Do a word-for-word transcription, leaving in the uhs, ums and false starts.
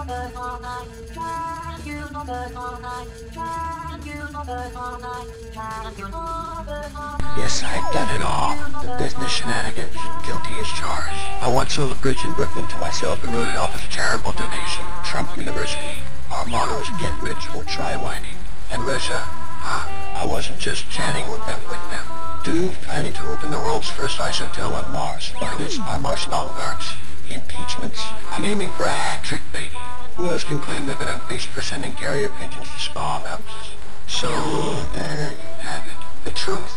Yes, I've done it all. The business shenanigans. Guilty as charged. I once sold a bridge in Brooklyn to myself and wrote it off as a charitable donation. Trump University. Our motto is get rich or try whining. And Russia, ah, I wasn't just chatting with them with them. Dude, planning to open the world's first ice hotel on Mars, financed by Martian oligarchs. Impeachments. I'm aiming for a hat trick, baby. Who else can claim they've been unleashed for sending carrier pigeons to spa houses? So, there you have it. The truth.